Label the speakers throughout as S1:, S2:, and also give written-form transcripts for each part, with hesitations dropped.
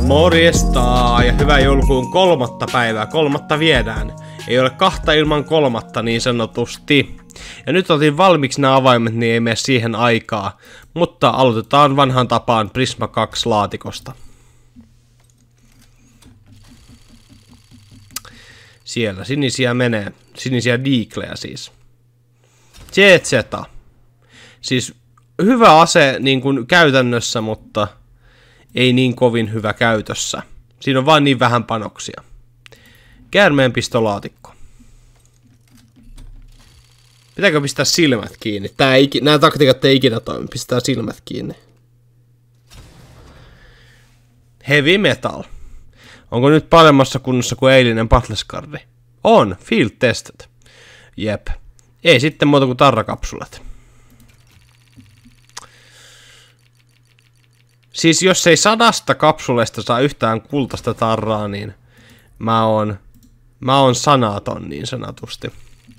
S1: Morjesta ja hyvää joulukuun 3. päivää. 3. viedään. Ei ole 2 ilman 3 niin sanotusti. Ja nyt otin valmiiksi nämä avaimet, niin ei mene siihen aikaa. Mutta aloitetaan vanhan tapaan Prisma 2 laatikosta. Siellä sinisiä menee. Sinisiä diiklejä siis. JZ. Siis hyvä ase niin kuin käytännössä, mutta ei niin kovin hyvä käytössä. Siinä on vain niin vähän panoksia. Käärmeenpistolaatikko. Pitääkö pistää silmät kiinni? Nämä taktiikat ei ikinä toimi. Pistää silmät kiinni. Heavy metal. Onko nyt paremmassa kunnossa kuin eilinen Battlescardi? On. Field tested. Jep. Ei sitten muuta kuin tarrakapsulat. Siis jos ei 100 kapsuleista saa yhtään kultaista tarraa, niin mä oon sanaton niin sanotusti.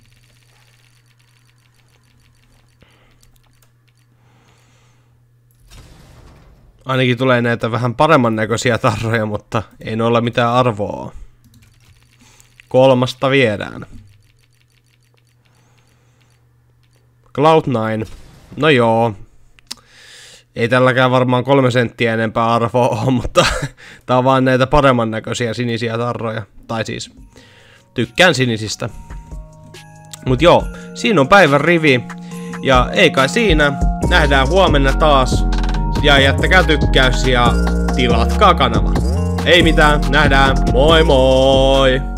S1: Ainakin tulee näitä vähän paremman näköisiä tarroja, mutta ei noilla mitään arvoa. 3. viedään. Cloud9. No joo. Ei tälläkään varmaan 3 senttiä enempää arvoa ole, mutta tää on vaan näitä paremman näköisiä sinisiä tarroja. Tai siis, tykkään sinisistä. Mut joo, siinä on päivän rivi. Ja ei kai siinä. Nähdään huomenna taas. Ja jättäkää tykkäys ja tilatkaa kanava. Ei mitään, nähdään. Moi moi!